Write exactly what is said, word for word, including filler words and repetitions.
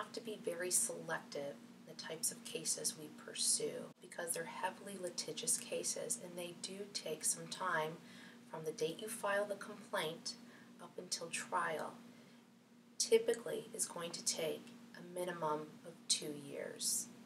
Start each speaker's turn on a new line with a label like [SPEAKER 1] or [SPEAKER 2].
[SPEAKER 1] have to be very selective in the types of cases we pursue because they're heavily litigious cases and they do take some time from the date you file the complaint up until trial. Typically is going to take a minimum of two years.